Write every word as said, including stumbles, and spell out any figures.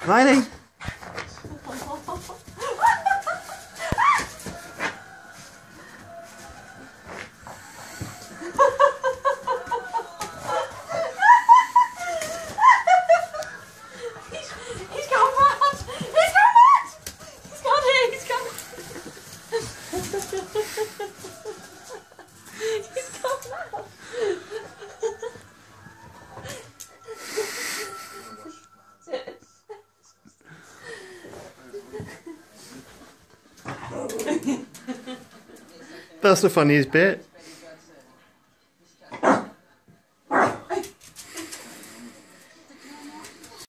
Riley! He's gone mad! He's gone mad! He's gone here, he's gone. He's gone mad. That's the funniest bit.